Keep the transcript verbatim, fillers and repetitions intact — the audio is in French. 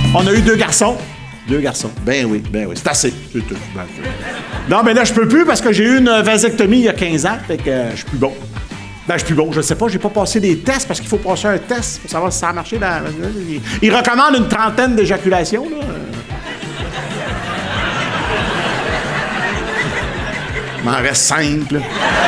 On a eu deux garçons. Deux garçons. Ben oui, ben oui. C'est assez. C'est tout. Ben, c'est... Non, mais là, je peux plus parce que j'ai eu une vasectomie il y a quinze ans. Fait que euh, je suis plus bon. Ben, je suis plus bon. Je sais pas, j'ai pas passé des tests parce qu'il faut passer un test pour savoir si ça a marché dans... Il, il recommande une trentaine d'éjaculations, là. Il m'en reste cinq, là.